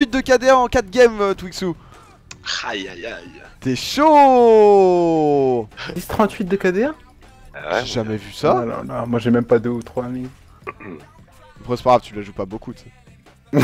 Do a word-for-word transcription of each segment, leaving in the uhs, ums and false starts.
trente-huit de K D A en quatre games, euh, Twixou. Aïe aïe aïe. T'es chaud. dix trente-huit de K D A. Ah ouais, J'ai jamais vu ça. Non, non, non, moi j'ai même pas deux ou trois mille. Après c'est pas grave, tu la joues pas beaucoup, tu sais.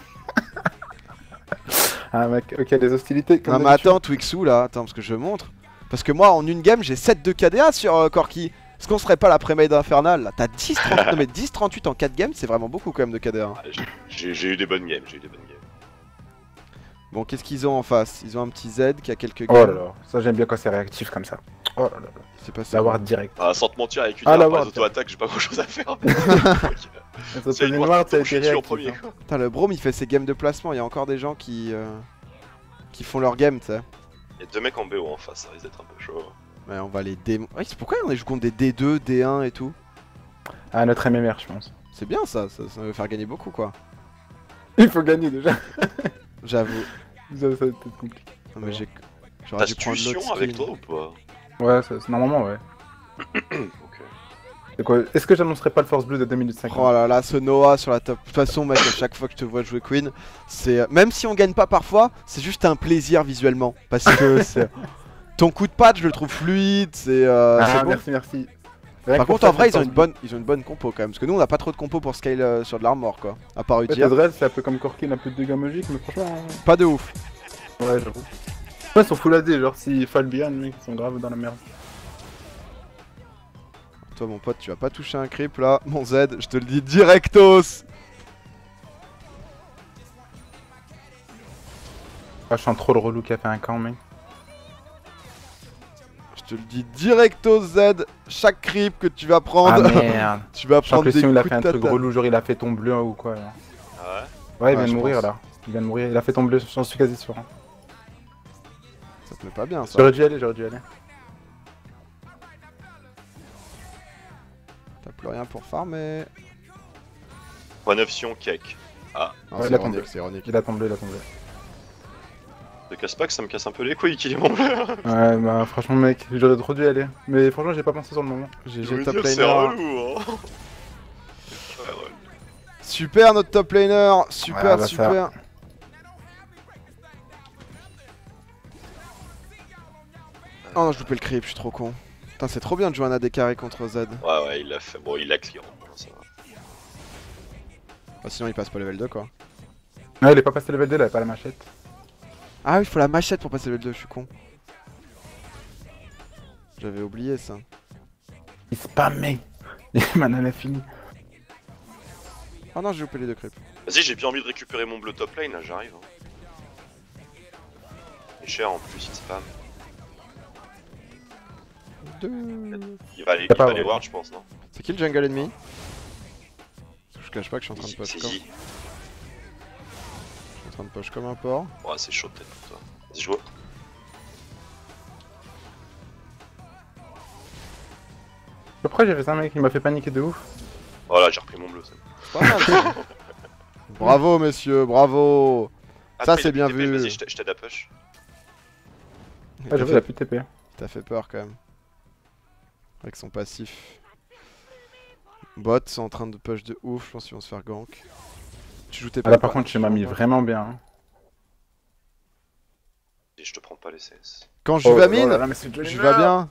Ah mec, ok, les hostilités. Non mais attends, Twixou là, attends parce que je montre. Parce que moi en une game j'ai sept de K D A sur euh, Corki. Est-ce qu'on serait pas la pré-made infernale là? T'as dix trente... non mais dix trente-huit en quatre games, c'est vraiment beaucoup quand même de K D A. Hein. Ah, j'ai eu des bonnes games, j'ai eu des bonnes games. Bon, qu'est-ce qu'ils ont en face? Ils ont un petit Z qui a quelques Oh games. là là, ça j'aime bien quand c'est réactif comme ça. Oh là là. C'est pas ça. La ward direct. Ah, sans te mentir, avec une Ah, la arme, ward, les auto-attaques, j'ai pas grand chose à faire. C'est C'est une une ward, ça a été je suis en premier. réactif. hein. Putain, le Brome il fait ses games de placement. Il y a encore des gens qui. Euh... qui font leur game, tu sais. Il y a deux mecs en B O en face, ça risque d'être un peu chaud. Ouais, on va les dé. Ouais, c'est pourquoi on joue contre des D deux, D un et tout? Ah, notre M M R, je pense. C'est bien ça, ça, ça va faire gagner beaucoup quoi. Il faut gagner déjà. J'avoue. Ça, ça va être compliqué. Non, mais j'ai. T'as J'aurais dû prendre l'autre Solution avec skin. toi ou pas? Ouais, ça- c'est- normalement, ouais. Ok. C'est quoi? Est-ce que j'annoncerai pas le Force Blue de deux minutes cinquante? Oh là là, ce Noah sur la top. De toute façon, mec, à chaque fois que je te vois jouer Queen, c'est. Même si on gagne pas parfois, c'est juste un plaisir visuellement. Parce que c'est. Ton coup de patte, je le trouve fluide, c'est. Euh, Ah, c'est bon. merci, merci. Rien Par que pour contre, en ça, vrai, le ils ont Force une bonne, ils ont une bonne compo quand même. Parce que nous, on a pas trop de compo pour scale euh, sur de l'armor quoi. À part Blue. Ouais, Udyr. Ezreal, c'est un peu comme Corkin, un peu de dégâts magiques, mais franchement. hein. Pas de ouf. Ouais, j'avoue. Ouais, ils sont full A D, genre s'ils fall behind, mec, ils sont grave dans la merde. Toi, mon pote, tu vas pas toucher un creep là. Mon Z, je te le dis directos. Ah, je sens trop le relou qui a fait un camp, mec. Je te le dis directos Z. Chaque creep que tu vas prendre, Ah merde. tu vas Je sens prendre que le des Sion il a coups fait un de truc tata. relou, genre il a fait ton bleu ou quoi. Là. Ah ouais? Ouais, il Ouais, vient de je mourir pense. là. Il vient de mourir, il a fait ton bleu, j'en suis quasi sûr. hein. Ça te met pas bien ça. J'aurais dû y aller, j'aurais dû y aller. T'as plus rien pour farmer. Point neuf Sion, cake. Ah, Non, Ouais, c'est il a ironique, tombé. c'est ironique. Il a ton bleu, il a ton bleu. te casse pas que ça me casse un peu les couilles qu'il est mon bleu. Ouais, bah franchement, mec, j'aurais trop dû y aller. Mais franchement, j'ai pas pensé sur le moment. G Je G veux top dire, c'est laner. relou, hein. Ouais, ouais. Super notre top laner. Super, Ouais, bah, super. Oh non, je loupé le creep, je suis trop con. Putain, c'est trop bien de jouer un A D carré contre Z. Ouais, ouais, il l'a fait. Bon, il l'a clear. Bon, ça va. Bah, sinon, il passe pas level deux quoi. Ouais, il est pas passé level deux, il avait pas la machette. Ah oui, il faut la machette pour passer level deux, je suis con. J'avais oublié ça. Il spammait. Mana l'a fini. Oh non, j'ai loupé les deux creeps. Vas-y, j'ai bien envie de récupérer mon bleu top lane, là, j'arrive. Hein. Il est cher en plus, il spam. Deux. Il va aller, T'as il pas va aller vrai. voir, je pense, non? C'est qui le jungle ennemi? Je cache pas que je suis en train de C'est push c'est comme. Je Yi. suis en train de push comme un porc. Ouais, c'est chaud peut-être pour toi. Vas-y, je vois. Après, j'ai fait ça, mec, il m'a fait paniquer de ouf. Voilà, j'ai repris mon bleu, c'est bon. C'est pas mal, ça. Bravo, messieurs, bravo. Ça, Après, c'est il a bien plus de T P, vu. Vas-y, je t'a- je t'aide à push. Ah, j'avoue, il a plus de T P. T'as fait peur quand même. Avec son passif. Bot sont en train de push de ouf, je pense qu'ils vont se faire gank. Tu joues tes Ah, là, pas- par contre, je m'as mis vraiment bien. hein. Et je te prends pas les C S. Quand je Oh vais à là là mine, là, mais c'est de je la vais bien.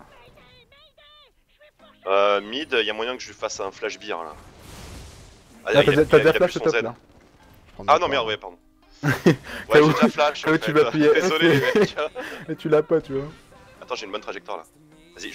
Euh, mid, y'a moyen que je lui fasse un flash beer là. Ah, Ah, il a- t'as il a- t'as il a déjà flash plus au son top Z. là. Je prends Ah mon non, temps. merde, ouais, pardon. Là Ouais, où- j'ai déjà flash. là où en tu fait. vas appuyer F, Désolé, mais- les mecs. Et tu l'as pas, tu vois. Attends, j'ai une bonne trajectoire là. Vas-y, je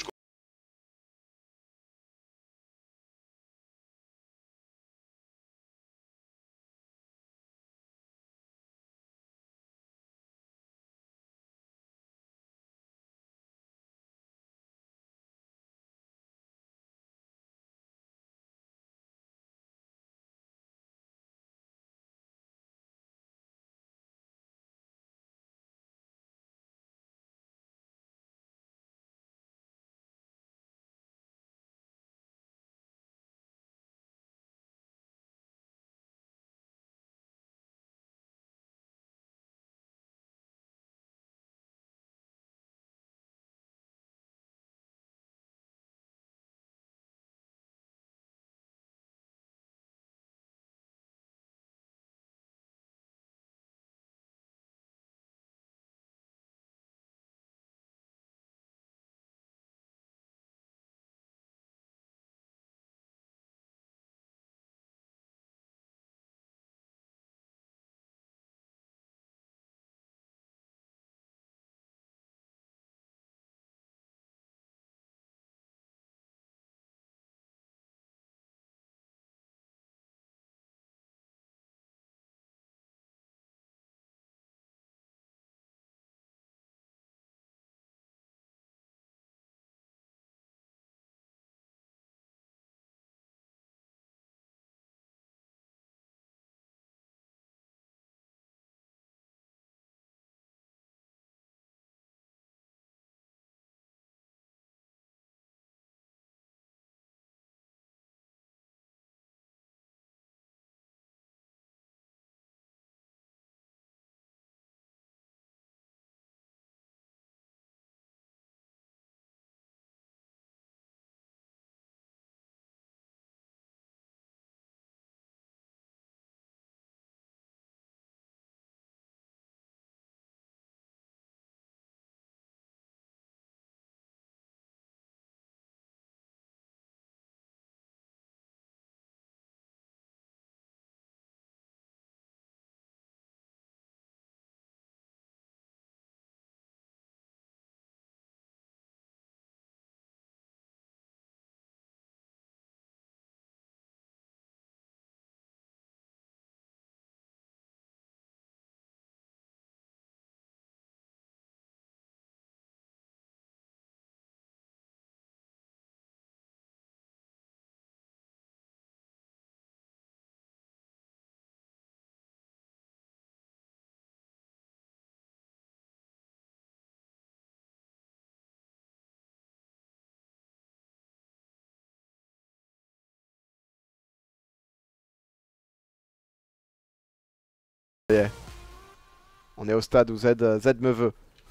On est au stade où Z, Z me veut.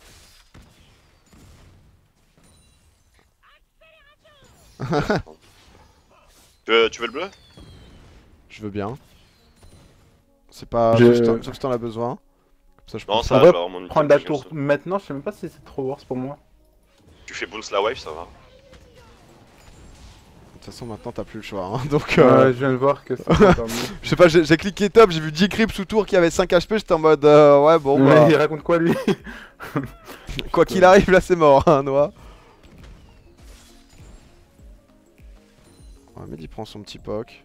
tu, veux, tu veux le bleu? Je veux bien. C'est pas... Je- Sauf si t'en as besoin. Comme ça je Non, peux... ça En va, vrai, je vais avoir mon item Prendre la que je tour gagne. maintenant, je sais même pas si c'est trop worse pour moi. Tu fais bounce la wave, ça va. De toute façon maintenant t'as plus le choix hein. Donc euh... Ouais, je viens de voir que c'est pas mieux. je sais pas, j'ai j'ai cliqué top, j'ai vu dix creeps sous tour qui avait cinq H P, j'étais en mode euh, ouais bon Mais bah... il raconte quoi lui? Quoi qu'il arrive là c'est mort hein Noah. Ouais mais il prend son petit poke.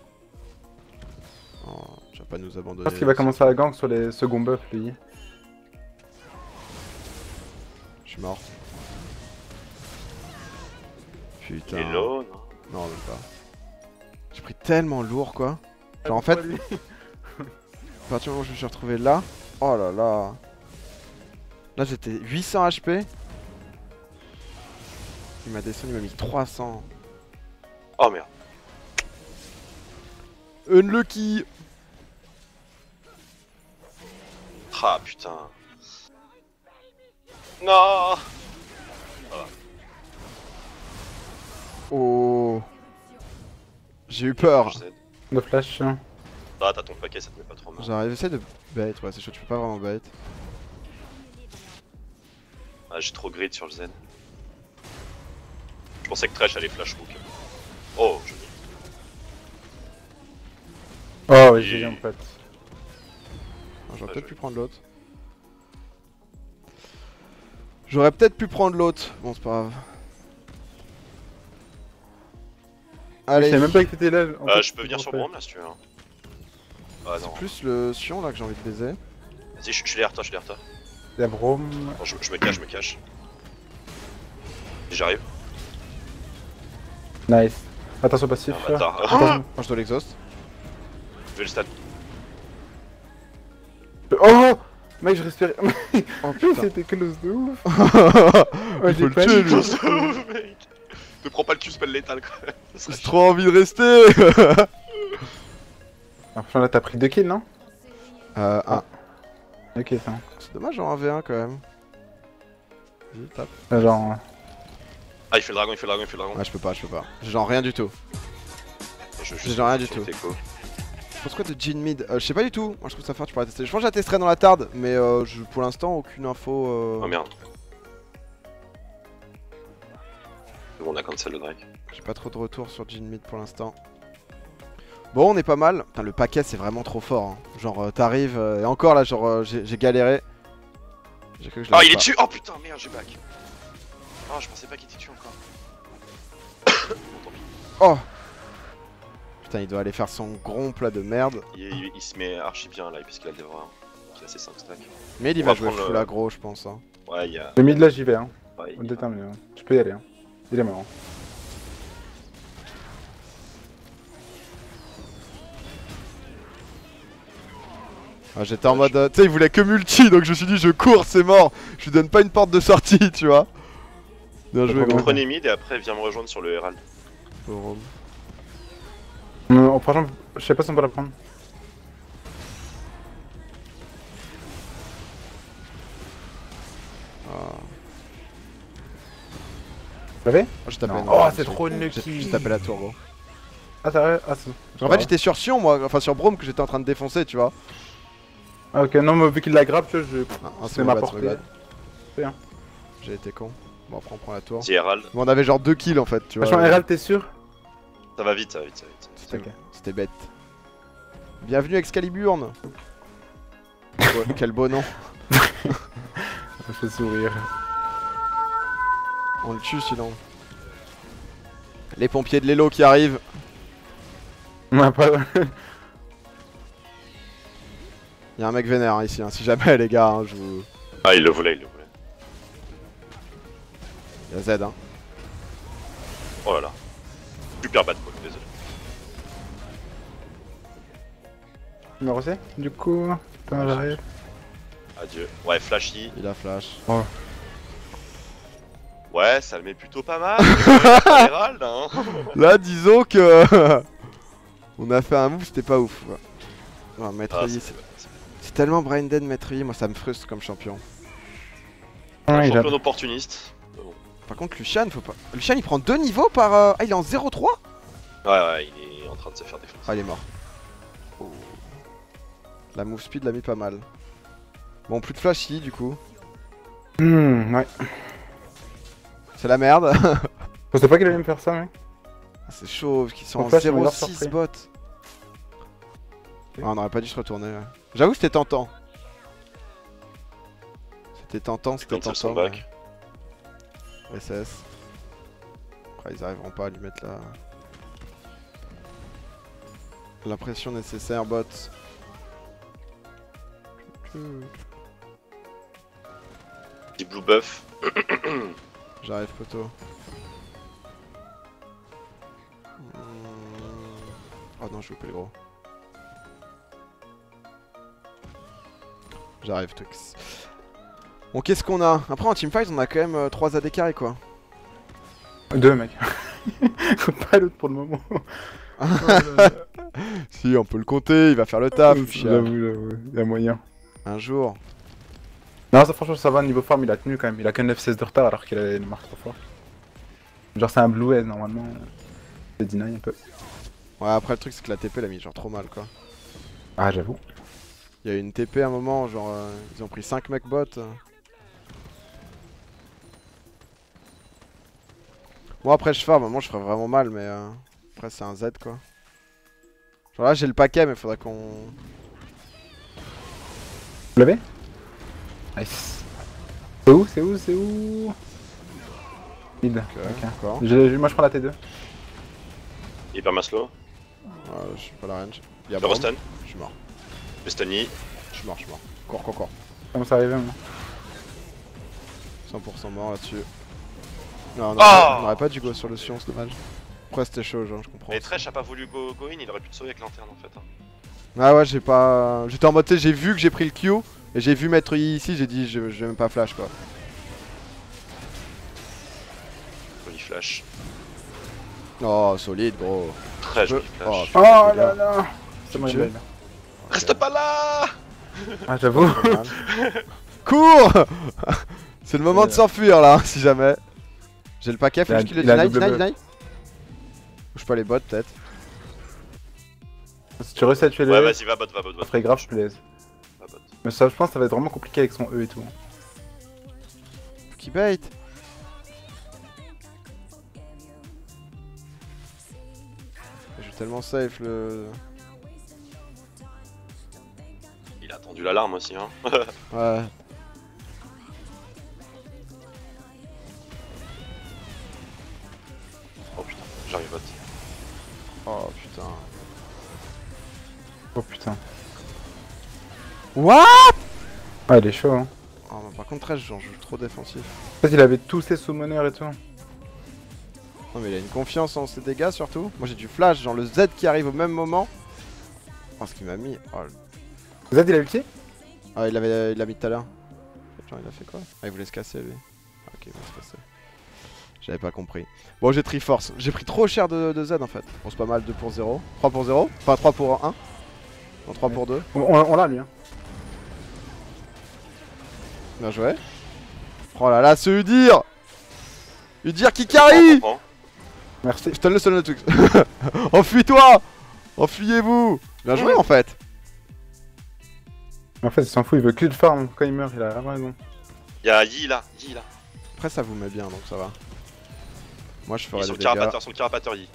Oh, tu vas pas nous abandonner. Je pense qu'il va commencer à gank sur les seconds buffs lui. Je suis mort. Putain. Hello, non. Non même pas. J'ai pris tellement lourd quoi. Genre en fait, à partir du moment où je me suis retrouvé là, oh là là. Là j'étais huit cents H P. Il m'a descendu, il m'a mis trois cents. Oh merde. Unlucky. Ah putain. Non. Oh. J'ai eu peur. Je sais. Le flash. Ah, t'as ton paquet, ça te met pas trop mal. J'arrive, essayer de bait, ouais c'est chaud, tu peux pas vraiment bait. Ah, j'ai trop grid sur le zen. Je pensais que Thresh allait flash hook. Oh, joli. Oh ouais, j'ai eu en fait. Ah, J'aurais Ouais, peut-être je- pu prendre l'autre. J'aurais peut-être pu prendre l'autre. Bon c'est pas grave. Je Allez. savais même pas que t'étais là. en Euh, fait, je peux venir sur fait. Brom là si tu veux. hein. Ah non. Plus le Sion là que j'ai envie de baiser. Vas-y, je je suis derrière toi, je suis derrière toi. La Brome. Bon, je, je me cache, je me cache. Et j'arrive. Nice. Attention passif. Un bâtard. Attention. Oh je dois l'exhaust. Je vais le stat. Oh mec, je respirais. Oh putain. C'était close de ouf. Il Ouais, faut j'ai le pas tuer, dit. lui. Mec. Ne prends pas le Q spell létal quoi. Ça J'ai serait trop envie de rester. Enfin là, t'as pris deux kills, non? Euh, un. Ok, ça. C'est dommage en un v un quand même. Vas-y, tape. Là, genre. Ah, il fait le dragon, il fait le dragon, il fait le dragon. Ah, je peux pas, je peux pas. J'ai genre rien du tout. Je, j'ai genre rien du tout. Je pense quoi de Jin mid euh, Je sais pas du tout. Moi je trouve ça fort, tu pourrais tester. Je pense que je la testerai dans la tarde, mais euh, je, pour l'instant, aucune info. Euh... Oh merde. C'est bon, on a cancel le Drake. J'ai pas trop de retour sur Jin mid pour l'instant. Bon, on est pas mal. Putain, le paquet c'est vraiment trop fort. Hein. Genre, euh, t'arrives euh, et encore là, genre, euh, j'ai galéré. J'ai cru que je Ah, l'avais il est pas. dessus. Oh putain, merde, j'ai back. Ah, je pensais pas qu'il était dessus encore. Bon, tant pis. Oh putain, il doit aller faire son gros plat de merde. Il, il- il se met archi bien là, puisqu'il a le dévoreur. Il a ses cinq stacks. Mais il On va va jouer prendre full le- aggro, je pense. Hein. Ouais, il y a. Le mid là, j'y vais, hein. Ouais, On il- le détermine. Hein. Je peux y aller, hein. Il est marrant. Ah, j'étais en mode, euh, tu sais, il voulait que multi, donc je me suis dit, je cours, c'est mort. Je lui donne pas une porte de sortie, tu vois. Bien joué, gros. Prenez mid et après viens me rejoindre sur le Herald. Bon, Euh, franchement, je sais pas si on peut la prendre. ah. Vous l'avez? Oh, j'ai tapé Non. une- Oh, c'est j'ai- trop j'ai- unlucky. J'ai tapé la tour, gros. Ah, t'as Ah, c'est. En fait, j'étais sur Sion, moi, enfin sur Brome que j'étais en train de défoncer, tu vois. Ah, ok, non, mais vu qu'il la grappe, tu vois, je. Ah, ah, C'est my ma bad, portée. my bad. C'est bien. J'ai été con. Bon, après, on prend la tour. Petit Herald. Bon, on avait genre deux kills en fait, tu vois. Franchement, Herald, t'es sûr? Ça va vite, ça va vite, ça va vite. C'était Ok. c'était bête. Bienvenue Excaliburne. Ouais, quel beau nom. Ça me fait sourire. On le tue sinon. Les pompiers de l'élo qui arrivent. On a pas. Y'a un mec vénère hein, ici, hein. Si jamais les gars, hein, je vous... Ah, il le voulait, il le voulait. Y'a Z hein. Oh là là. Super bad mode, désolé. Numéro C? Du coup. Putain, j'arrive. Adieu. Ouais, flashy. Il a flash. Ouais, ça le met plutôt pas mal. euh, Herald, hein. Là, disons que... On a fait un move, c'était pas ouf. Quoi. Non, maître Ah, Yi, c'est- c'est- C'est tellement brain dead mettre I, moi ça me frustre comme champion. Ouais, Un il a- champion d'opportuniste. Bon. Par contre Lucian, faut pas... Lucian il prend deux niveaux par... euh, Ah il est en zéro trois. Ouais, ouais, il est en train de se faire défoncer. Ah il est mort. Oh. La move speed l'a mis pas mal. Bon plus de flashy du coup. Hmm, ouais. C'est la merde. Je pensais pas qu'il allait me faire ça, mec. C'est chaud, qu'ils sont En en flash, il m'a zéro l'air six surpris. bots. Ah, on aurait pas dû se retourner. Ouais. J'avoue que c'était tentant. C'était tentant, c'était Cancel son tentant. back. mais- S S. Après ils arriveront pas à lui mettre la... l'impression nécessaire bot. Petit blue buff. J'arrive poteau. Hmm. Oh non, je veux pas les gros. J'arrive Tux. Bon, qu'est-ce qu'on a? Après en teamfight, on a quand même trois A D carrés quoi. Deux, mec. Pas l'autre pour le moment. Si, on peut le compter, il va faire le taf. Lucian. J'avoue, j'avoue, il y a moyen. Un jour. Non, ça franchement, ça va, niveau farm, il a tenu quand même. Il a que neuf seize de retard alors qu'il a une marque trop fort. Genre, c'est un blue head normalement. C'est deny un peu. Ouais, après le truc, c'est que la T P l'a mis genre trop mal quoi. Ah, j'avoue. Il y a eu une T P à un moment, genre euh, ils ont pris cinq mecs bots. Bon, après je farm, à un moment je ferais vraiment mal, mais euh, après c'est un Z quoi. Genre là j'ai le paquet, mais faudrait qu'on. Vous l'avez? Nice. C'est où? C'est où? C'est où? Mid. Ok, Ok. d'accord. Je- Moi, je prends la T deux. Hyper maslow. Ouais, je suis pas la range. Il y a Le bombe. stun. Je suis mort. Le stunny. Je suis mort, je suis mort. Cours, cours, cours. Comment ça arrive, moi? cent pour cent mort là-dessus. Non, non, Oh on aurait pas dû go sur le Sion, c'est dommage. Après c'était chaud, genre, je comprends. Mais Thresh a pas voulu go, go in, il aurait pu te sauver avec lanterne en fait. Hein. Ah ouais, j'ai pas. J'étais en mode, tu sais, j'ai vu que j'ai pris le Q et j'ai vu mettre I ici, j'ai dit, je, je vais même pas flash quoi. Joli flash. Oh, solide, gros. Très Je- joli Oh, flash. putain, Oh c'est bien. là là! C'est moi, Tu une veux belle. Reste pas là. Ah, j'avoue. Cours. C'est le moment de s'enfuir là, si jamais. J'ai le paquet, faut Il a- juste qu'il le il a deny, double deny, buff. deny. Bouge pas les bots peut-être. Si tu réussis à tuer les Ouais, S, vas-y, va bot, va bot, ça va ferait grave, je te laisse. Va bot. Mais ça, je pense que ça va être vraiment compliqué avec son E et tout. Faut qu'il bait. Je suis tellement safe le. Il a attendu l'alarme aussi, hein. Ouais. Oh putain, j'arrive bot. Oh putain. Oh putain. What? Ah, il est chaud, hein. Oh, bah, par contre, Thresh, j'en joue trop défensif. En fait, il avait tous ses summoners et tout. Non, mais il a une confiance en ses dégâts surtout. Moi j'ai du flash, genre le Z qui arrive au même moment. Oh, ce qu'il m'a mis. Oh, le- Z, il a ulti? Ah, il l'avait il l'a mis tout à l'heure. Genre, il a fait quoi? Ah, il voulait se casser lui. Ah, ok, il voulait se casser. J'avais pas compris. Bon, j'ai Triforce. J'ai pris trop cher de, de Z en fait. Bon, c'est pas mal, deux pour zéro. trois pour zéro. Enfin, trois pour un. Non, trois Ouais. pour deux. On, on, on l'a, lui, hein. Bien joué. Oh là là, ce Udir! Udir qui carry! Prends, prends. Merci. Je te le stun le truc. Enfuis-toi! Enfuyez-vous! Bien joué en fait. En fait, il s'en fout, il veut que le farm quand il meurt, il a vraiment raison. Y'a Yi là, Yi là. Après ça vous met bien donc ça va. Moi je ferai Yi, son les dégâts. carapateur, son carapateur Yi.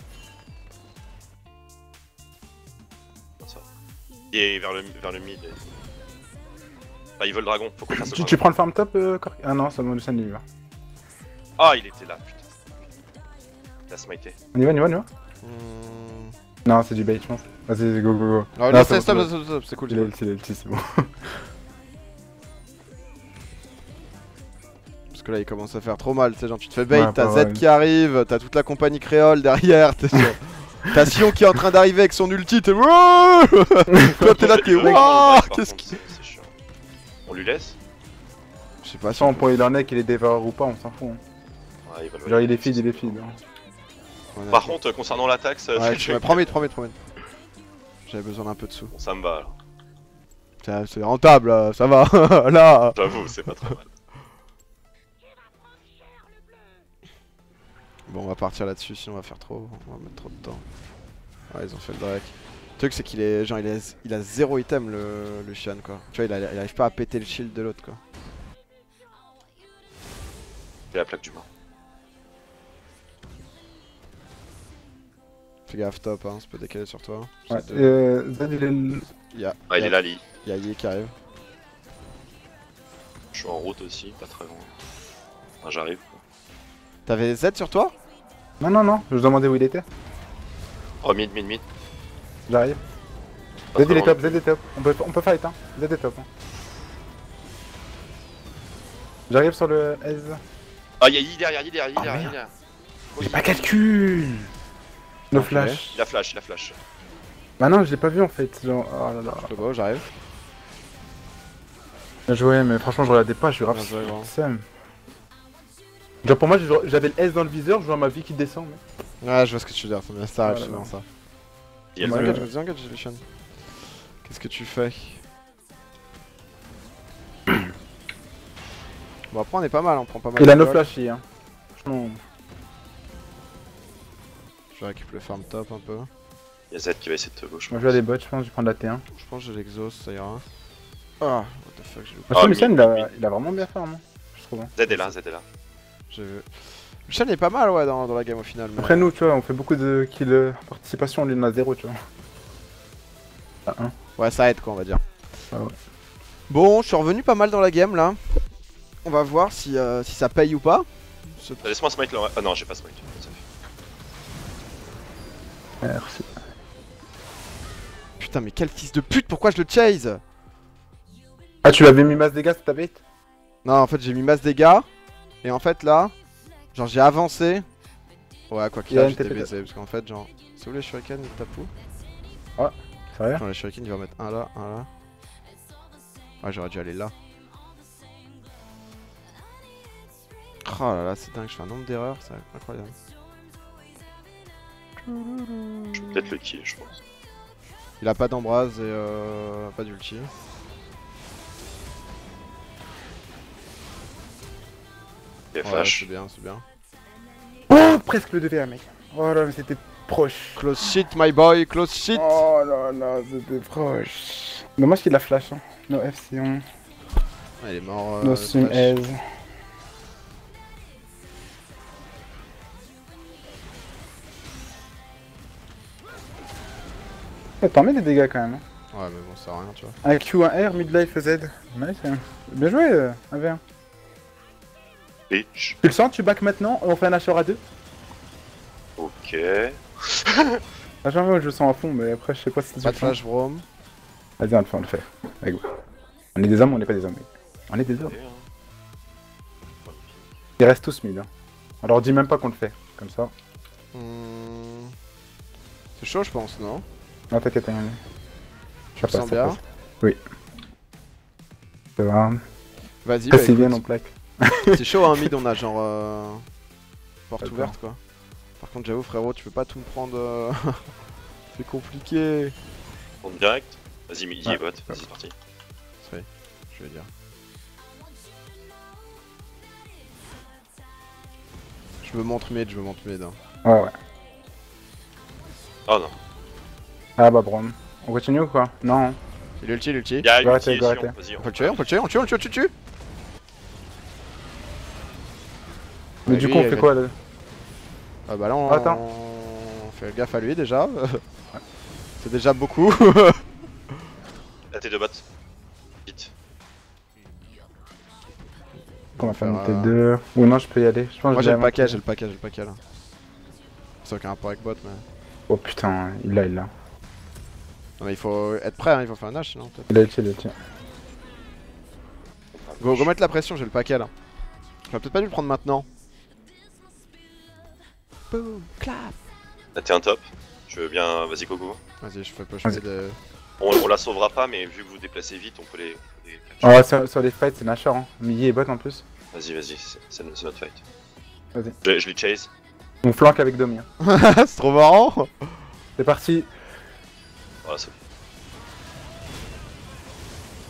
Comme ça. Il est vers le, vers le mid. et- Enfin, il veut le dragon, faut qu'on fasse le Tu, dragon. tu prends le farm top, euh, Corki? Ah non, c'est le Lucian, il y va. Ah, il était là, putain. Il a smité. On y va, on y va, on y va? Hmm. Non, c'est du bait, je pense. Vas-y, go, go, go. Non, Non, laisse, c'est laisse, stop, bon, stop, stop, c'est cool. Il c'est a cool. ulti, il a ulti, c'est bon. Parce que là il commence à faire trop mal, tu sais, genre tu te fais bait, Ouais, t'as pas Z vrai. qui arrive, t'as toute la compagnie créole derrière, t'es sûr. T'as Sion qui est en train d'arriver avec son ulti, t'es Wouah. Toi t'es là, t'es Il veut waouh, le qu'est-ce dragon, qui. c'est- c'est chiant. On lui laisse? Je sais pas si. Sans pour il en est qu'il est dévoreur ou pas, on s'en fout. Hein. Ouais, il va le Genre, il est feed, il est feed. Hein. on a- Par contre, concernant l'attaque, ça. Ouais, tu me prends mid, prends mid, prends mid. J'avais besoin d'un peu de sous. Bon, ça me va alors. Putain, c'est rentable, là, ça va. Là. J'avoue, c'est pas trop mal. Bon, on va partir là-dessus, sinon on va faire trop. On va mettre trop de temps. Ouais, ils ont fait le Drake. Le truc, c'est qu'il est. Genre, il, est... il a zéro item, le Lucian, quoi. Tu vois, il, a... il arrive pas à péter le shield de l'autre, quoi. Et la plaque du mort. Fais gaffe, top, hein, ça peut décaler sur toi. Ouais, C'est euh, Zed, il est. Il y a, Ah, il il y a- est là, Lee. il y a Yi qui arrive. Je suis en route aussi, pas très loin. Enfin, j'arrive. quoi. T'avais Z sur toi? Non, non, non, je demandais où il était. Oh, mid, mid, mid. J'arrive. Pas Zed, très il est loin. top, Z est top. On peut, on peut fight, hein. Zed est top. Hein. J'arrive sur le S. Ah, y'a Yi derrière, Yi derrière, Yi Oh, derrière, Yi merde. derrière. J'ai pas calcul. No Ok. flash. Il a flash, il a flash. Bah non, je l'ai pas vu en fait. Genre, oh là là. Le beau, j'arrive. Bien joué, mais franchement, je regardais pas, je suis grave Bien joué, gros. Sam. Genre, pour moi, je- j'avais le S dans le viseur, je vois ma vie qui descend. Mais... Ouais, je vois ce que tu veux dire, c'est bien ça, Ah je là sais là. bien ça. Il y a le Ouais. Vas-y, flash. engage, vas-y, engage, Lucian. Qu'est-ce que tu fais? Bon, après, on est pas mal, on prend pas mal. Il a de no gold. flash ici, hein. Franchement. Je vais récupérer le farm top un peu. Il y a Z qui va essayer de te gauche. Moi, je vais à des bots, je pense, je vais prendre la T un. Je pense que j'ai l'exhaust, ça ira. Ah, what the fuck, j'ai loupé. Moi, je trouve Ah, Lucian, oui, il, a, oui. il a vraiment bien fait, hein. Je trouve. Hein. Z est là, Z est là. J'ai vu. Lucian est pas mal, ouais, dans, dans la game au final. Mais... Après, nous, tu vois, on fait beaucoup de kills euh, participation, lui, il en a zéro, tu vois. Ah, un. Ouais, ça aide, quoi, on va dire. Ah ouais. Bon, je suis revenu pas mal dans la game là. On va voir si, euh, si ça paye ou pas. Ce- Ah, laisse-moi smite là. Ah non, j'ai pas smite. Ça fait. Merci. Putain, mais quel fils de pute, pourquoi je le chase? Ah, tu l'avais mis masse dégâts sur ta bait? Non, en fait, j'ai mis masse dégâts. Et en fait, là, genre, j'ai avancé. Ouais, quoi qu'il Il y a arrive, une j'étais T P. baisé. Parce qu'en fait, genre, c'est où les shurikens, ils tapent où? Sérieux? Genre, les shurikens, il va en mettre un là, un là. Ouais, j'aurais dû aller là. Oh là là, c'est dingue, je fais un nombre d'erreurs, c'est incroyable. Je peux peut-être le kill, je pense. Il a pas d'embrase et euh, pas d'ulti. Il y a Ouais, flash. c'est bien, c'est bien. Oh, presque le deux v un, mec. Oh là, mais c'était proche. Close shit, my boy, close shit. Oh là là, c'était proche. Dommage qu'il a flash, hein. No F C on. Ah, il est mort. Euh, No le swim flash. S. Oh, t'en mets des dégâts quand même. Hein. Ouais, mais bon, ça sert à rien, tu vois. Un Q, un R, midlife Z. Nice. Hein. Bien joué, euh, un v un. Bitch. Tu le sens, tu back maintenant, on fait un H R à deux. Ok. Ah, jamais, je le sens à fond, mais après, je sais pas si c'est Pas de flash, Brom. Vas-y, on le fait, on le fait. Allez, go. On est des hommes, on n'est pas des hommes. mec. On est des hommes. Ok, hein. Ils restent tous mid. Hein. On leur dit même pas qu'on le fait. Comme ça. Hmm. C'est chaud, je pense, non? Non, t'inquiète, hein. Je Tu le sens bien? Oui. Ça va. Vas-y, Pas bah, si bien écoute. en plaque. C'est chaud, hein, mid, on a genre. Euh... Porte D'accord. ouverte, quoi. Par contre, j'avoue, frérot, tu peux pas tout me prendre. euh, C'est compliqué. On direct. Vas-y, midi Ouais. et bot. Vas-y, c'est parti. C'est je vais dire. Je me montre mid, je me montre mid. Hein. Ouais, ouais. Oh non. Ah bah, Brom. On continue ou quoi? Non. Il ulti, il ulti. Il y a Go arrêter, l'ulti, go Sion. arrêter. Vas-y, On peut le tuer, on peut le tuer, on le tue, on le tue, on le tue, on le tue. Mais Ouais, du lui, coup, on il fait va- quoi là? Ah bah là, on, Attends. on fait gaffe à lui déjà. C'est déjà beaucoup. La T deux bot. Vite. On va faire une faire, T euh, deux. Ou non, je peux y aller. Je pense Moi que j'ai le vais paquet, monter. j'ai le paquet, j'ai le paquet là. C'est aucun rapport avec bot, mais. Oh putain, il l'a, il l'a. Non mais il faut être prêt, hein, il faut faire un dash sinon peut-être. Il a ulti, il a ulti. Go, go mettre la pression, j'ai le paquet là. J'aurais peut-être pas dû le prendre maintenant. Boom, clap. La T un top. Je veux bien. Vas-y, Gogo. Vas-y, je fais push Vas-y. mid. euh, On, on la sauvera pas, mais vu que vous déplacez vite, on peut les. on peut les Oh, capturer. sur, sur les fights, c'est Nashor. Hein. Millie et bot en plus. Vas-y, vas-y, c'est c'est notre c'est notre fight. Vas-y. Je, je les chase. On flanque avec Domi. Hein. C'est trop marrant. C'est parti. Voilà, c'est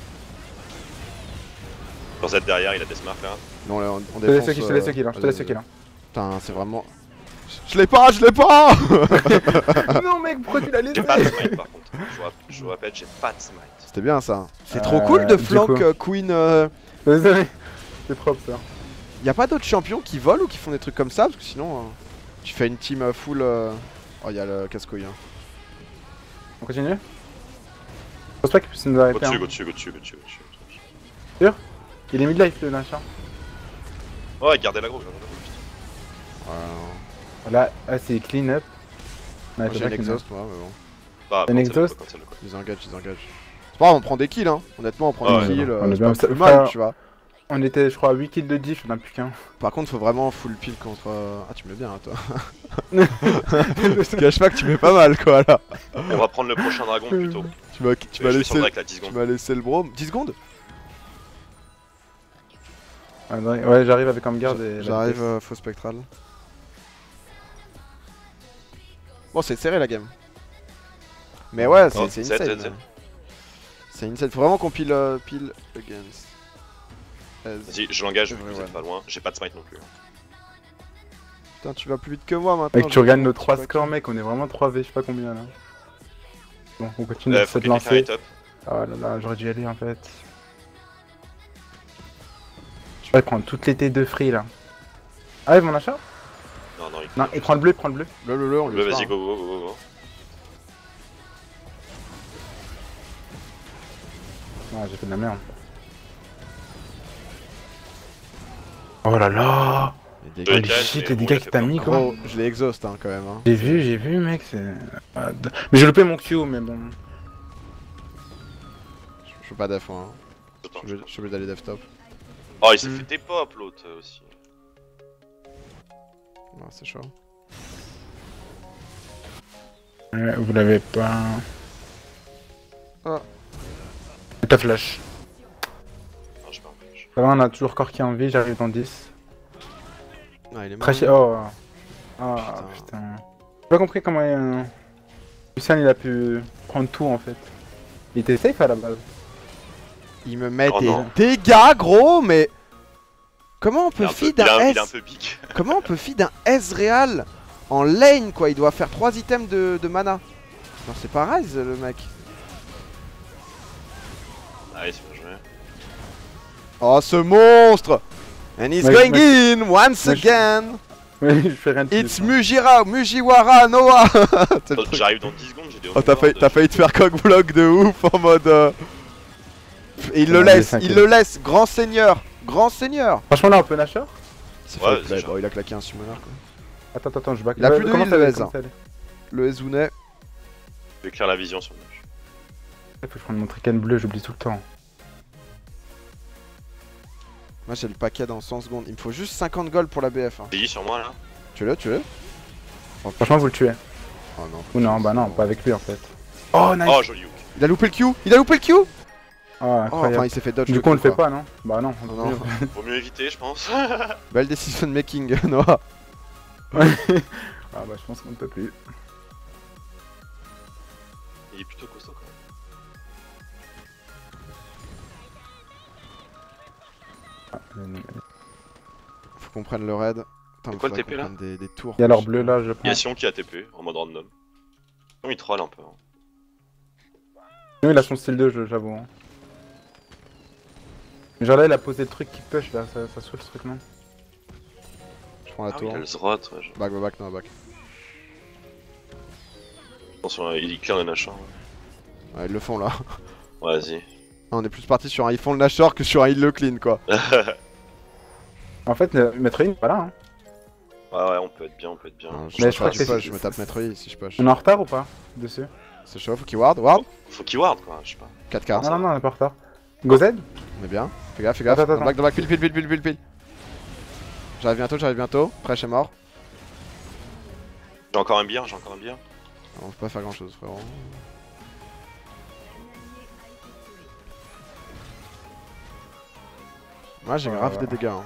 Sur Z derrière, il a Deathmark là. Non, on, on Je te laisse défonce. kill, je te laisse kill, hein, je te laisse kill. hein. Putain, c'est vraiment. Je l'ai pas, je l'ai pas. Non mec, pourquoi tu l'as laissé? J'ai pas de smite par contre. Je vous, rap- je vous répète, j'ai pas de smite. C'était bien ça. C'est Euh, trop cool de du flank coup. euh, Queen. Euh... Désolé. C'est propre ça. Y a pas d'autres champions qui volent ou qui font des trucs comme ça? Parce que sinon, euh, tu fais une team euh, full. Euh... Oh, y'a le casse-couille. Hein. On continue? Je pense pas qu'il puisse nous arrêter. Go dessus, hein. go dessus, go dessus, go dessus, go dessus. Il est mid-life le machin. Ouais, gardez l'agro, gardez l'agro. Ouais, Là, ah, c'est clean up. Ouais, moi c'est j'ai pas clean up. l'exhaust, moi, mais bon. Bah, Un quand c'est le exhaust quoi, quand c'est le quoi. Ils engagent, ils engagent. C'est pas grave, on prend des kills, hein. Honnêtement, on prend Ah des ouais, kills. non, euh, on est c'est bien- pas plus ça- mal, enfin, tu vois. On était, je crois, à huit kills de diff, on a plus qu'un. Par contre, faut vraiment full pile contre. euh, Ah, tu mets bien, hein, toi. Je te cache pas que tu mets pas mal, quoi, là. On va prendre le prochain dragon plutôt. Tu m'as tu Je m'as vais laissé. sur avec la dix Tu secondes. m'as laissé le brome. dix secondes? Ah, ouais, ouais, j'arrive avec Amgard et. la J'arrive, vitesse. euh, faux spectral. Bon, c'est serré la game. Mais ouais, c'est Oh, c'est sept, insane. sept, sept. C'est insane. Faut vraiment qu'on pile, euh, pile against. As. Vas-y, je l'engage, Ouais, vous ouais. êtes pas loin. J'ai pas de smite non plus. Putain, tu vas plus vite que moi maintenant. Mec, tu j'ai regardes pas- nos j'ai trois pas- scores, mec, on est vraiment trois V, je sais pas combien là. Bon, on continue Euh, de faut se que quelqu'un lancer. est top. Oh là là, j'aurais dû y aller en fait. Je vais prendre toutes les T deux free là. Ah, mon achat? Non, non, il Non, il prend le bleu, il prend le bleu. Le, le, le, on lui Le, laisse pas, vas-y, hein. go, go, go, go, go. Ah, j'ai fait de la merde. Oh là là! Les Deux dégâts. Holy écailles, shit, mais les bon, dégâts il a que fait t'as peur. mis quoi! Gros, je l'ai exhaust hein, quand même. Hein. J'ai vu, j'ai vu, mec, c'est. Ah, d- Mais j'ai loupé mon Q, mais bon. Je je suis pas def, moi. Hein. Attends, Je suis obligé- je suis obligé d'aller dev top. Oh, il s'est Hmm. fait des pop l'autre euh, aussi. Non, c'est chaud. Ouais, vous l'avez pas. Ah. Ta flash. Non, j'ai pas un flash. Ça va, on a toujours corps qui est en vie, j'arrive dans dix. Ah, il est mort. Très chi- Oh! Ah Putain. putain. J'ai pas compris comment euh... Lucien il a pu prendre tout en fait. Il était safe à la base. Il me met Oh des non. dégâts, gros, mais. Comment on Il peut est un peu, feed il est un un, il est un S peu big. Comment on peut feed un Ezreal en lane, quoi? Il doit faire trois items de, de mana. Non, c'est pas Rise, le mec. Ah oui, c'est bien joué. Oh, ce monstre! And he's Ouais, going ouais. in once Ouais, je- again! Oui, je fais rien de It's plus. Mujira, Mujiwara, Noah! C'est le Oh, truc. J'arrive dans dix secondes, j'ai des Oh, t'as failli, hoverboards, t'as failli te faire coq-block de ouf en mode. euh, Et il le Ouais, laisse, mais il t'inquiète. le laisse, grand seigneur, grand seigneur! Franchement là on peut Nashor? Il s'est Ouais, fait vas-y, play, genre. bon, il a claqué un summoner quoi. Attends, attends, je back. Il a Ouais, plus de comment heal, ça le va, S. comment ça va Le Ezune. Je vais éclairer la vision sur le match. Il faut que je prenne mon trican bleu, j'oublie tout le temps. Moi j'ai le paquet dans cent secondes. Il me faut juste cinquante gold pour la B F. Hein. Biggie sur moi là. Tu l'as, tu l'as? Oh, Franchement vous le tuez. oh non. Ou non, bah non, pas avec lui en fait. Oh nice! Oh, joli hook. Il a loupé le Q! Il a loupé le Q! Oh, Oh, enfin incroyable. il s'est fait dodge. Du coup on le Q, fait quoi. pas non? Bah non, on Non, non. Vaut mieux éviter, je pense. Belle decision making, Noah. Ah bah je pense qu'on ne peut plus. Il est plutôt costaud quand même. Ah, euh, Faut qu'on prenne le raid. Putain, C'est quoi faudrait le T P, qu'on là prenne des, des tours. Il y a leur bleu là, je Il y a pense. Sion qui a T P en mode random. Sion il troll un peu. Hein. Sinon il a son style de jeu, j'avoue. hein. Mais genre là il a posé le truc qui push là, ça, ça saoule ce truc non? Je prends la Ah oui, tour. il a le Zrot. Ouais, je- Back, back, back, non, back. Attention, il clear le Nashor. Ouais, ils le font là. Ouais, vas-y. On est plus parti sur un ils font le Nashor que sur un heal le clean quoi. En fait, le Maître Yi n'est pas là. Hein. Ouais, ouais, on peut être bien, on peut être bien. Non, je Mais mais je crois je, que push, c'est- je me tape Metro si je push. On est en retard ou pas dessus? C'est chaud, faut qu'il ward, ward. Faut qu'il ward quoi, je sais pas. quatre K. Non, non, non, on est pas en retard. Go Z? On est bien. Fais gaffe, fais gaffe. Attends, Dans attends. back, dans back, pile, pile, pile, pile, pile, pile. J'arrive bientôt, j'arrive bientôt. Prêche est mort. J'ai encore un bière, j'ai encore un bière. On peut pas faire grand chose, frérot. Moi j'ai Ouais, grave ouais. des dégâts. Hein.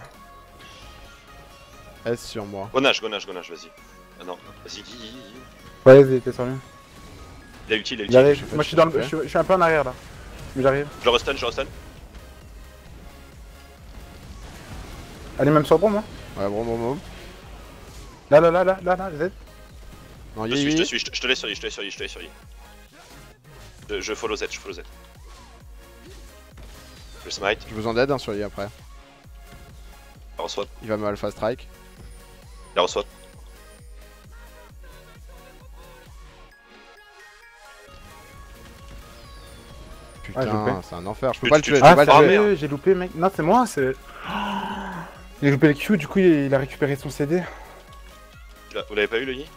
S sur moi. Gonage, gonage, gonage, vas-y. Ah non, vas-y, Guy, Guy, Guy. Ouais, vas-y, t'es sur lui. Il a utile, il a Il utile. arrive. je fais- Moi je suis je dans le. fais. Je suis, je suis un peu en arrière là. Mais j'arrive. Je le restun, je le restun. Allez, même sur le bombe, hein. Ouais, bon, bon, bon. Là, là, là, là, là, là, Z. Non, Je te Yi, suis, je te Yi. suis, je te- je te laisse sur Yi, je te laisse sur Yi, je te laisse sur Yi. Je, je follow Z, je follow Z. Je smite, J'ai besoin d'aide hein, sur Yi après. il reçoit, Il va me alpha strike. il reçoit. Ah, j'ai loupé. Putain, c'est un enfer. Je peux Tu- pas le tu- tuer, je tu- peux Ah, pas le Ah, tuer. merde. sérieux, j'ai loupé, mec. Non, c'est moi, c'est. Il a loupé le Q, du coup, il a récupéré son C D. Tu l'as- Vous l'avez pas eu le Yi?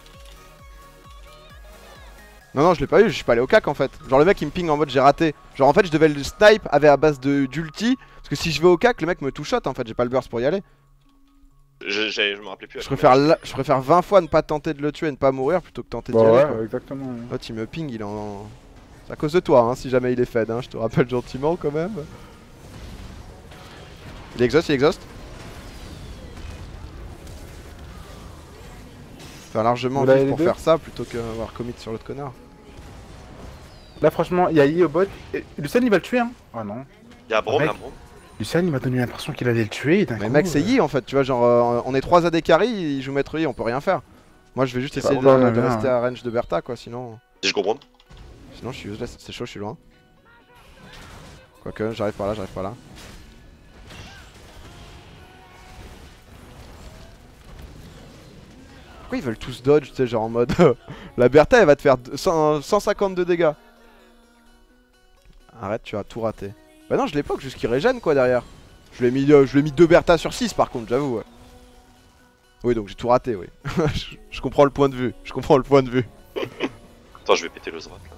Non, non, je l'ai pas eu, je suis pas allé au cac en fait. Genre le mec il me ping en mode j'ai raté. Genre en fait je devais le snipe avec à base de d'ulti. Parce que si je vais au cac, le mec me two shot en fait, j'ai pas le burst pour y aller. Je, j'ai- je me rappelais plus. à Je combien préfère, la- je préfère vingt fois ne pas tenter de le tuer et ne pas mourir plutôt que tenter d'y Bah aller. ouais, quoi. ouais, exactement. L'autre il me ping, il est en. C'est à cause de toi hein, si jamais il est fed, hein, je te rappelle gentiment quand même. Il exhaust, il exhaust. Faire largement Vous l'avez vite les pour deux faire ça plutôt qu'avoir commit sur l'autre connard. Là, franchement, il y a I au bot. Et Lucien, il va le tuer, hein. Ah non. Il y a Brom, il y a Mec. Brom. Lucien, il m'a donné l'impression qu'il allait le tuer. et d'un Mais coup, mec c'est euh, Yi en fait, tu vois genre euh, on est trois A D carry, il joue maître Yi, on peut rien faire. Moi je vais juste Bah, essayer de, ouais, ouais, de ouais, rester ouais. à range de Bertha quoi, sinon Si je comprends. sinon je suis useless, c'est chaud, je suis loin. Quoique j'arrive par là, j'arrive par là. Pourquoi ils veulent tous dodge, tu sais genre en mode la Bertha elle va te faire cent cinquante-deux dégâts. Arrête, tu as tout raté. Bah non je l'ai pas, juste qu'il régène quoi derrière. Je lui ai mis, euh, je lui ai mis deux Bertha sur six par contre, j'avoue ouais. Oui donc j'ai tout raté oui. je, je comprends le point de vue, je comprends le point de vue. Attends, je vais péter le Zrat là.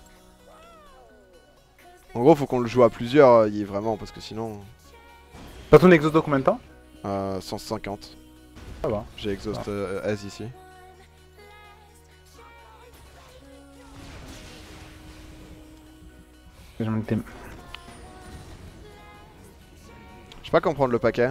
En gros faut qu'on le joue à plusieurs, euh, y est vraiment parce que sinon... T'as ton exhaust de combien de temps? Euh, cent cinquante. Ça va. J'ai exhaust Ah. euh, S ici. Je me t'aime. Je sais pas comment prendre le paquet.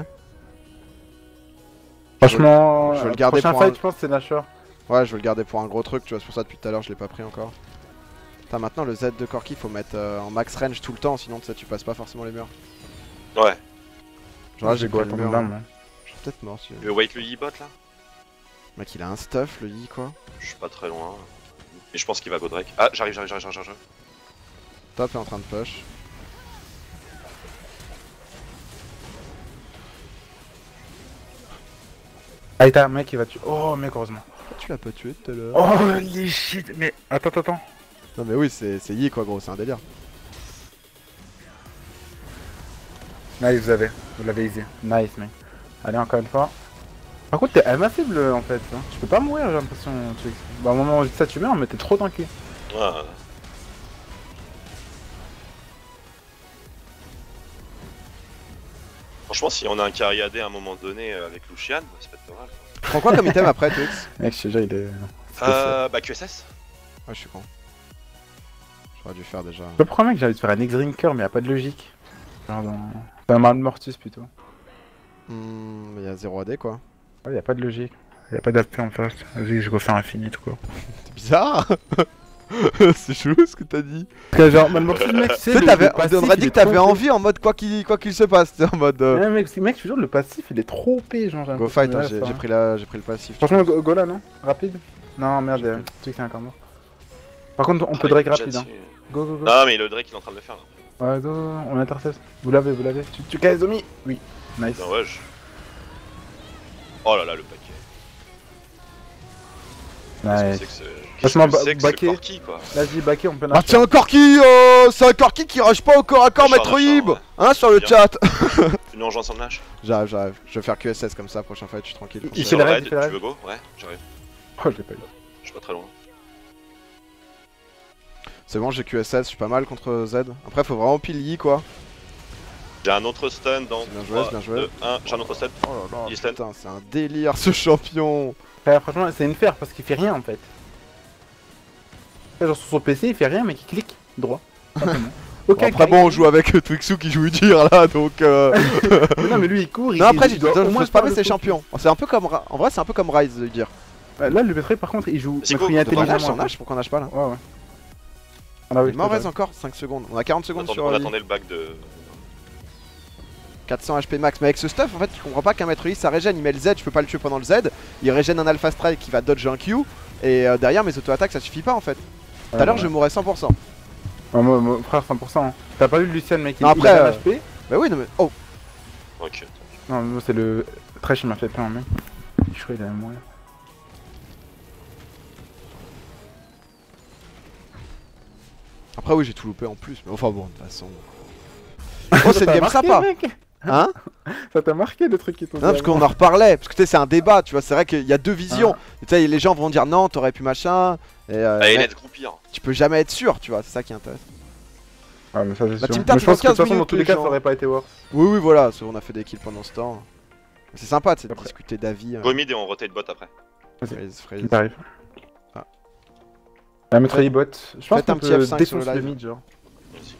Franchement, je vais le euh, garder prochain pour fight, un- je pense, c'est Nashor. Ouais, je vais le garder pour un gros truc, tu vois, c'est pour ça depuis tout à l'heure je l'ai pas pris encore. Putain, maintenant le Z de Corki faut mettre euh, en max range tout le temps, sinon tu sais, tu passes pas forcément les murs. Ouais. Genre là j'ai quoi pris le mur. là, hein. moi. Je suis peut-être mort si. Tu veux wait le Yi bot là? Mec, il a un stuff le Yi quoi. Je suis pas très loin. Mais je pense qu'il va go Drake. Ah, j'arrive, j'arrive, j'arrive, j'arrive. j'arrive. Top est en train de push. Ah, t'as un mec qui va tuer. Oh, mec, heureusement. Pourquoi tu l'as pas tué tout à l'heure? Oh, les shit. Mais attends, attends, attends. Non mais oui, c'est c'est Yi quoi gros, c'est un délire. Nice, vous avez. Vous l'avez easy. Nice, mec. Allez, encore une fois. Par contre, t'es invincible en fait. Hein. Tu peux pas mourir, j'ai l'impression. Tu... Bah, au moment où je dis ça, tu meurs, mais t'es trop tanké. Ouais. Franchement, si on a un carry A D à un moment donné euh, avec Lucian, ça peut être pas mal. Tu prends quoi comme item après Twix? Mec, je te jure, il est. Euh, bah Q S S. Ouais, je suis con. J'aurais dû faire déjà. Le premier mec, j'ai envie de faire un X-Drinker, mais y a pas de logique. Genre dans. Enfin, un Mal Mortus plutôt. Hmm, il y a zéro A D quoi. Ouais, y a pas de logique. Y a pas d'A P en face. Vas-y, je vais faire infini tout quoi. C'est bizarre. C'est chelou ce que t'as dit. Parce que genre, Mal Mortus, mec, tu Tu sais, sais, le- t'avais- le on passif, aurait il dit est que t'avais trop envie en mode quoi qu'il quoi qu'il se passe, t'es en mode. O P. euh, Ouais, mec, c'est- mec, je te jure, le passif, il est trop O P, genre. j'ai Go l'impression fight, que hein, là, j'ai ça- j'ai pris, la... j'ai pris le passif. Franchement, go, go là, non? Rapide? Non, merde, J'ai euh, plus. tu sais que c'est un combo. Par contre, on peut Drake Drake rapide, hein. dessus. Go, go, go. Non, mais le Drake il est en train de le faire là. Ouais, go, go, go, on intercepte. Vous l'avez, vous l'avez. Tu, tu casses Zombie? Oui. Nice. Non, ouais, je... Oh là là, le paquet. Nice. Qu'est-ce que c'est que ce- Franchement, qu'est-ce que c'est que ce baquet. Corki, quoi. Vas-y, backé, on peut Ah tiens, Corki, euh, c'est un Corki qui rush pas au corps à corps, Lâche, maître lâche, Yib, ouais. hein, sur le Bien. chat. Tu nous rejoins ensemble Nash? J'arrive, j'arrive. Je vais faire Q S S comme ça, prochain fight, je suis tranquille. Il foncez. fait le Raid, raid, il fait le tu raid. veux go? Ouais, j'arrive. Oh, je l'ai pas eu. Je suis pas très loin. C'est bon, j'ai Q S S, je suis pas mal contre Z. Après, faut vraiment pile Yi quoi. J'ai un autre stun dans C'est bien joué, c'est bien joué. un, j'ai un autre stun. Oh là là, Il stun. putain, c'est un délire ce champion. Ouais, franchement, c'est une fer parce qu'il fait rien en fait. Genre sur son P C, il fait rien, mais il clique droit. Simplement. Bon, Aucun après, carry. bon, on joue avec Twixu qui joue Udyr là, donc. Euh... Mais non, mais lui il court. il- non, après, il j'ai doit au faut moins spammer faire le ses coup. champions. C'est un peu comme. Ra- En vrai, c'est un peu comme Rise, Udyr. Ouais, Là, le Betrayal par contre, il joue. C'est mais quoi, il est on devrait On nage, intelligemment. on nage, pourquoi on nage pas là? Ouais, ouais. Ah, là, oui, Il m'en c'est reste vrai. encore cinq secondes. On a quarante On, secondes attend- sur. on Yi. attendait le bac de. quatre cents H P max. Mais avec ce stuff, en fait, tu comprends pas qu'un maître Yi ça régène. Il met le Z, je peux pas le tuer pendant le Z. Il régène un Alpha Strike qui va dodge un Q. Et euh, derrière, mes auto-attaques ça suffit pas en fait. Tout à l'heure, je mourrais cent pour cent. Ouais, moi, moi, frère, cent pour cent. Hein. T'as pas vu le Lucian, mec? Il, non, après, il a un euh... H P. Bah oui, non mais. Oh! Ok. Non, moi, c'est le. Trash, il m'a fait peur, mec. Je crois qu'il allait mourir. Après, oui, j'ai tout loupé en plus. Mais enfin, bon, de toute façon. Oh, c'est une game sympa! Mec. Hein? Ça t'a marqué le truc qui tombait. Non, parce qu'on en reparlait. Parce que tu sais, c'est un débat, tu vois. C'est vrai qu'il y a deux visions. Tu sais, les gens vont dire non, t'aurais pu machin. Et euh, Allez, ouais, let's groupir. tu peux jamais être sûr, tu vois. C'est ça qui est intéressant. Ah, mais ça, c'est La sûr. team Mais Tart, je pense que de toute façon, minutes, dans tous les les cas, gens. ça aurait pas été worth. Oui, oui, voilà. On a fait des kills pendant ce temps. C'est sympa, tu sais, de Après. discuter d'avis. Go mid et on rotate bot après. Phrase, phrase. Il t'arrive. Ah. La mettre Faites- bot. Je pense faites un qu'on petit peut F cinq sur le défoncer le live. mid, genre. Vas-y.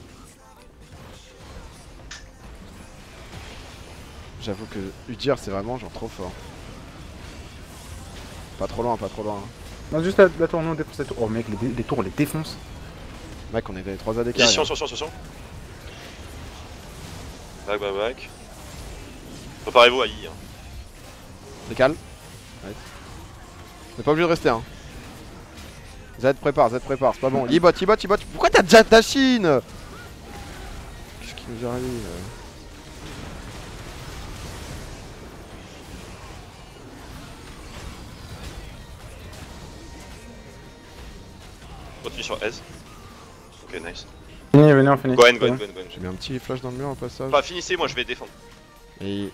J'avoue que Udyr, c'est vraiment genre trop fort. Pas trop loin, pas trop loin. hein. Non, juste la, la tour, non, défonce la tour. Oh, mec, les, les tours, on les défonce. Mec, on est dans les trois A D K. Position, attention, attention. Back, back, back. Préparez-vous à I. Hein. Décale. Ouais. T'es pas obligé de rester, hein. Z prépare, Z prépare, c'est pas bon. Ibot, Ibot, Ibot. Pourquoi t'as déjà ta Chine? Qu'est-ce qui nous arrive euh Continue sur S. Ok, nice. Venez, venez, on finit. Go ahead, go ahead, go ahead, go ahead. J'ai mis un petit flash dans le mur au passage. Enfin, finissez, moi je vais défendre. Et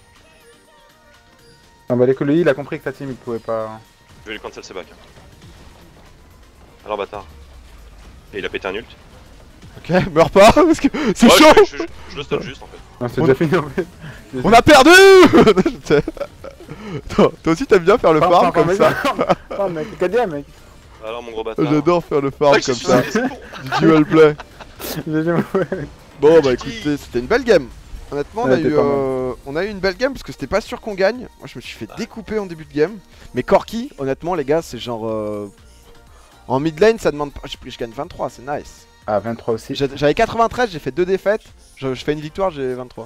Ah bah les couilles, il a compris que ta team il pouvait pas. Je vais lui cancel ses back. Alors bâtard. Et il a pété un ult. ok, meurs pas parce que c'est Ouais, chaud. je, je, je, je le stun juste en fait. Non, c'est On- déjà fini en fait. On a perdu. toi, toi aussi t'aimes bien faire le farm comme ça. Oh mec, Kadia mec. Alors mon gros bâtard. J'adore faire le farm Ah, il s'est comme ça. suicidé, c'est bon. Du dual play. J'ai jamais joué. Bon bah écoutez, c'était une belle game. Honnêtement, on a, Ouais, eu, c'était pas mal. euh, on a eu une belle game parce que c'était pas sûr qu'on gagne. Moi je me suis fait découper en début de game. Mais Corki, honnêtement les gars, c'est genre... euh, En mid lane ça demande pas... Je, je gagne vingt-trois, c'est nice. Ah, vingt-trois aussi. J'ai- J'avais quatre-vingt-treize, j'ai fait deux défaites. Je, je fais une victoire, j'ai vingt-trois.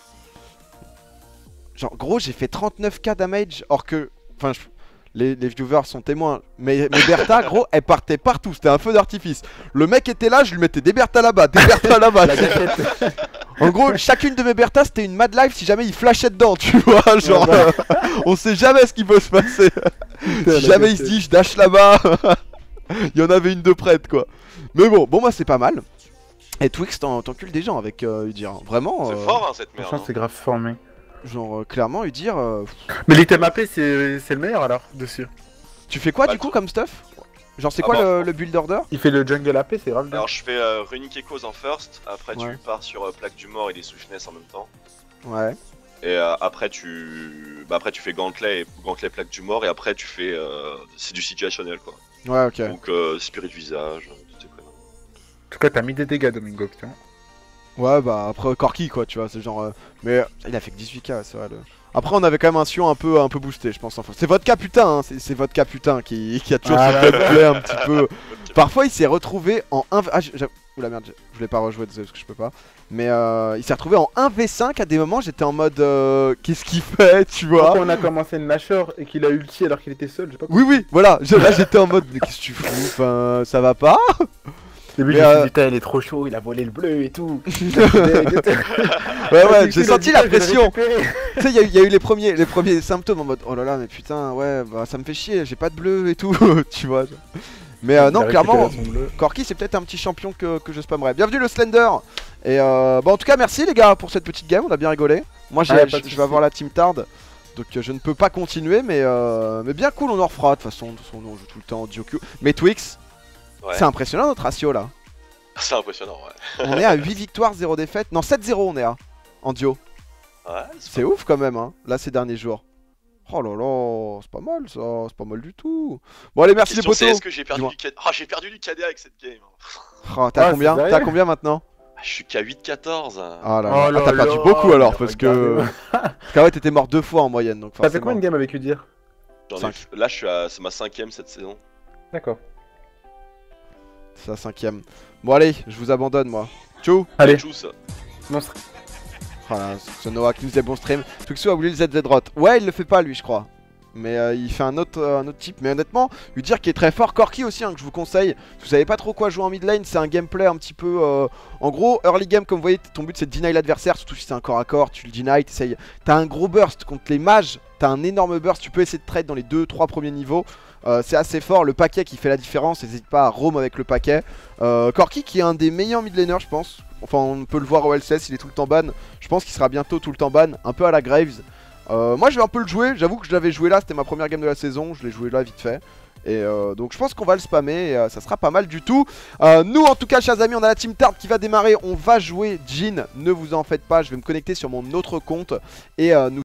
Genre gros j'ai fait trente-neuf K damage. Or que... Enfin je- Les, les viewers sont témoins. Mais, mais Bertha, gros, elle partait partout. C'était un feu d'artifice. Le mec était là, je lui mettais des Bertha là-bas, des Bertha là-bas. La gâchette. En gros, chacune de mes Bertha, c'était une Mad Life si jamais il flashait dedans, tu vois. Genre, Ouais, euh, on sait jamais ce qui peut se passer. Putain, Si la jamais il se gâchette. dit, je dash là-bas. Il y en avait une de prête, quoi. Mais bon, bon, moi, c'est pas mal. Et Twix, t'en- t'encules des gens avec euh, Udyr. Vraiment. C'est euh, fort hein cette merde. Franchement, hein. c'est grave fort, mec. Genre, euh, clairement, Udyr. euh, Mais l'item A P, c'est c'est le meilleur alors, dessus. Tu fais quoi Bah, du coup tout. comme stuff? Genre, c'est Ah quoi bah. le, le build order? Il fait le jungle A P, c'est grave bien. Alors je fais euh, Runic Echoes en first, après Ouais. tu pars sur euh, Plaque du Mort et les Souchness en même temps. Ouais. Et euh, après tu bah après tu fais Gauntlet et Gauntlet Plaque du Mort et après tu fais euh... c'est du situationnel quoi. Ouais, ok. Donc euh, Spirit Visage, euh, toutes ces conneries. En tout cas, t'as mis des dégâts, Domingo, putain. Ouais, bah après Corki quoi, tu vois, c'est genre. euh, Mais euh, il a fait que dix-huit K, c'est vrai. Le... Après, on avait quand même un Sion un peu, un peu boosté, je pense. Enfin, c'est votre cas putain, hein, c'est c'est votre cas putain qui, qui a toujours Ah, ce là, gameplay un petit peu. Parfois, il s'est retrouvé en un. Ah, j'ai- Oula merde, je je voulais pas rejouer, désolé parce que je peux pas. Mais euh, il s'est retrouvé en un v cinq à des moments, j'étais en mode. euh, Qu'est-ce qu'il fait, tu vois? Quand on a commencé une Nashor et qu'il a ulti alors qu'il était seul, j'ai pas compris. Oui, oui, voilà. je- Là, j'étais en mode. Mais qu'est-ce que tu fous? Enfin, ça va pas? Au début, Mais, je me suis euh, dit, putain, il est trop chaud, il a volé le bleu et tout. Ouais, ouais, j'ai senti la pression. pression. Tu sais, il y, a eu- y a eu les premiers, les premiers symptômes en mode oh là là, mais putain, ouais, bah ça me fait chier, j'ai pas de bleu et tout, tu vois. genre. Mais euh, non, clairement, Corki c'est peut-être un petit champion que, que je spammerais. Bienvenue le Slender. Et euh, bah en tout cas, merci les gars pour cette petite game, on a bien rigolé. Moi, j'ai, Ah, y a pas je de je souci. vais avoir la team Tard, donc euh, je ne peux pas continuer, mais, euh, mais bien cool, on en refera. De toute façon, de toute façon, on joue tout le temps en duo queue. Mais Twix, Ouais. c'est impressionnant notre ratio là. C'est impressionnant ouais. On est à huit victoires, zéro défaite. Non, sept zéro on est à en duo. Ouais, C'est ouf quand même, hein, là ces derniers jours. Oh là là, c'est pas mal ça, c'est pas mal du tout. Bon allez, merci les Question c'est potos. est-ce que j'ai perdu Dis-moi. du K D? Ah j'ai perdu du K D avec cette game. Oh, t'as Ah, combien? c'est sérieux T'as combien maintenant? Ah, je suis qu'à huit quatorze. Ah là là, Oh ah, là t'as perdu là, beaucoup alors mais parce que. regardez-moi. Parce qu'en vrai t'étais mort deux fois en moyenne donc T'as fait forcément. combien de games avec Udyr? J'en ai- Cinq. Là je suis à c'est ma cinquième cette saison. D'accord. C'est la cinquième. Bon allez, je vous abandonne moi. Tchou. Allez, Tchuss. monstre. Voilà, ce Noah qui nous dit bon stream. Twixo a voulu le Z Z Rot. Ouais, il le fait pas lui, je crois. Mais euh, il fait un autre, euh, un autre type. Mais honnêtement, lui dire qu'il est très fort. Corki aussi, hein, que je vous conseille. Si vous savez pas trop quoi jouer en mid lane, c'est un gameplay un petit peu. Euh... En gros, early game, comme vous voyez, ton but c'est de deny l'adversaire. Surtout si c'est un corps à corps, tu le deny. T'as un gros burst contre les mages. T'as un énorme burst. Tu peux essayer de trade dans les deux trois premiers niveaux. Euh, c'est assez fort. Le paquet qui fait la différence. N'hésite pas à roam avec le paquet. Euh, Corki qui est un des meilleurs mid laners, je pense. Enfin, on peut le voir au L C S. Il est tout le temps ban. Je pense qu'il sera bientôt tout le temps ban. Un peu à la Graves. Euh, moi je vais un peu le jouer, j'avoue que je l'avais joué là, c'était ma première game de la saison, je l'ai joué là vite fait. Et euh, donc je pense qu'on va le spammer et euh, ça sera pas mal du tout. euh, Nous en tout cas chers amis, on a la team Tard qui va démarrer, on va jouer Jhin, ne vous en faites pas, je vais me connecter sur mon autre compte. Et euh, nous